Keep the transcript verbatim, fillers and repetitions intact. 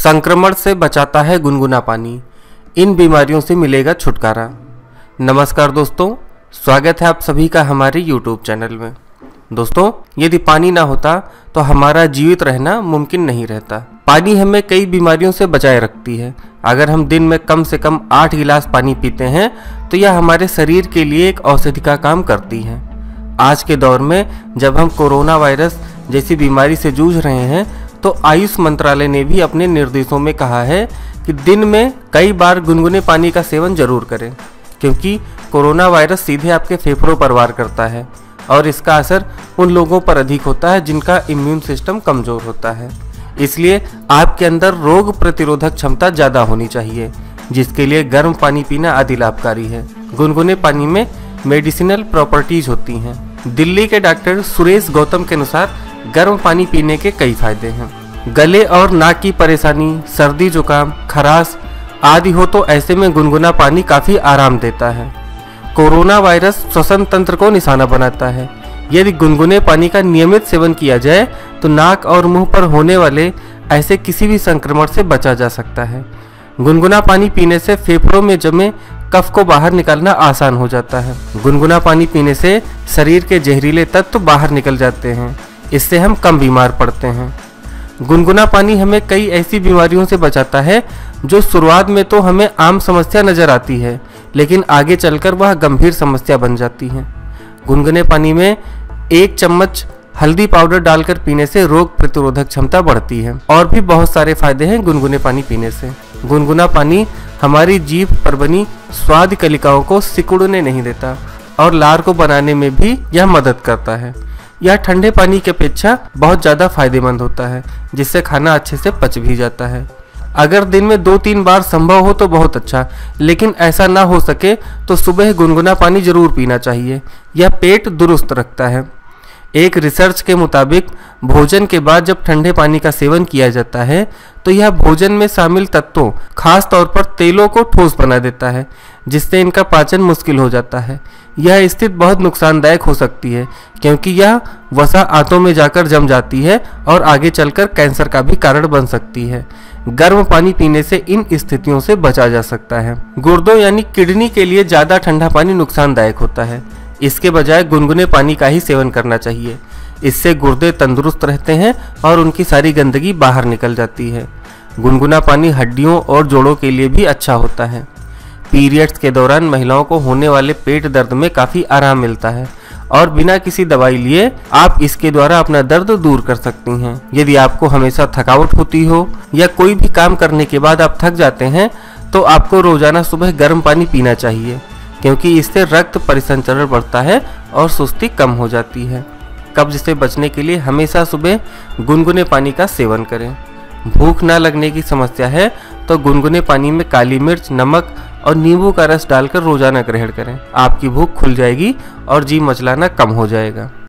संक्रमण से बचाता है गुनगुना पानी, इन बीमारियों से मिलेगा छुटकारा। नमस्कार दोस्तों, स्वागत है आप सभी का हमारे यूट्यूब चैनल में। दोस्तों, यदि पानी ना होता तो हमारा जीवित रहना मुमकिन नहीं रहता। पानी हमें कई बीमारियों से बचाए रखती है। अगर हम दिन में कम से कम आठ गिलास पानी पीते हैं तो यह हमारे शरीर के लिए एक औषधि का काम करती है। आज के दौर में जब हम कोरोना वायरस जैसी बीमारी से जूझ रहे हैं तो आयुष मंत्रालय ने भी अपने निर्देशों में कहा है कि दिन में कई बार गुनगुने पानी का सेवन जरूर करें, क्योंकि कोरोना वायरस सीधे आपके फेफड़ों पर वार करता है और इसका असर उन लोगों पर अधिक होता है जिनका इम्यून सिस्टम कमज़ोर होता है। इसलिए आपके अंदर रोग प्रतिरोधक क्षमता ज़्यादा होनी चाहिए, जिसके लिए गर्म पानी पीना अति लाभकारी है। गुनगुने पानी में मेडिसिनल प्रॉपर्टीज होती हैं। दिल्ली के डॉक्टर सुरेश गौतम के अनुसार गर्म पानी पीने के कई फायदे हैं। गले और नाक की परेशानी, सर्दी जुकाम, खराश आदि हो तो ऐसे में गुनगुना पानी काफ़ी आराम देता है। कोरोना वायरस श्वसन तंत्र को निशाना बनाता है। यदि गुनगुने पानी का नियमित सेवन किया जाए तो नाक और मुंह पर होने वाले ऐसे किसी भी संक्रमण से बचा जा सकता है। गुनगुना पानी पीने से फेफड़ों में जमे कफ को बाहर निकालना आसान हो जाता है। गुनगुना पानी पीने से शरीर के जहरीले तत्व बाहर निकल जाते हैं। इससे हम कम बीमार पड़ते हैं। गुनगुना पानी हमें कई ऐसी बीमारियों से बचाता है जो शुरुआत में तो हमें आम समस्या नजर आती है, लेकिन आगे चलकर वह गंभीर समस्या बन जाती है। गुनगुने पानी में एक चम्मच हल्दी पाउडर डालकर पीने से रोग प्रतिरोधक क्षमता बढ़ती है। और भी बहुत सारे फायदे हैं गुनगुने पानी पीने से। गुनगुना पानी हमारी जीभ पर बनी स्वाद कलिकाओं को सिकुड़ने नहीं देता और लार को बनाने में भी यह मदद करता है। यह ठंडे पानी की अपेक्षा बहुत ज़्यादा फायदेमंद होता है, जिससे खाना अच्छे से पच भी जाता है। अगर दिन में दो तीन बार संभव हो तो बहुत अच्छा, लेकिन ऐसा ना हो सके तो सुबह गुनगुना पानी जरूर पीना चाहिए। यह पेट दुरुस्त रखता है। एक रिसर्च के मुताबिक भोजन के बाद जब ठंडे पानी का सेवन किया जाता है तो यह भोजन में शामिल तत्वों, खास तौर पर तेलों को ठोस बना देता है, जिससे इनका पाचन मुश्किल हो जाता है। यह स्थिति बहुत नुकसानदायक हो सकती है, क्योंकि यह वसा आंतों में जाकर जम जाती है और आगे चलकर कैंसर का भी कारण बन सकती है। गर्म पानी पीने से इन स्थितियों से बचा जा सकता है। गुर्दों यानी किडनी के लिए ज़्यादा ठंडा पानी नुकसानदायक होता है। इसके बजाय गुनगुने पानी का ही सेवन करना चाहिए। इससे गुर्दे तंदुरुस्त रहते हैं और उनकी सारी गंदगी बाहर निकल जाती है। गुनगुना पानी हड्डियों और जोड़ों के लिए भी अच्छा होता है। पीरियड्स के दौरान महिलाओं को होने वाले पेट दर्द में काफ़ी आराम मिलता है और बिना किसी दवाई लिए आप इसके द्वारा अपना दर्द दूर कर सकती हैं। यदि आपको हमेशा थकावट होती हो या कोई भी काम करने के बाद आप थक जाते हैं तो आपको रोजाना सुबह गर्म पानी पीना चाहिए, क्योंकि इससे रक्त परिसंचरण बढ़ता है और सुस्ती कम हो जाती है। कब्ज से बचने के लिए हमेशा सुबह गुनगुने पानी का सेवन करें। भूख ना लगने की समस्या है तो गुनगुने पानी में काली मिर्च, नमक और नींबू का रस डालकर रोजाना ग्रहण करें। आपकी भूख खुल जाएगी और जी मचलाना कम हो जाएगा।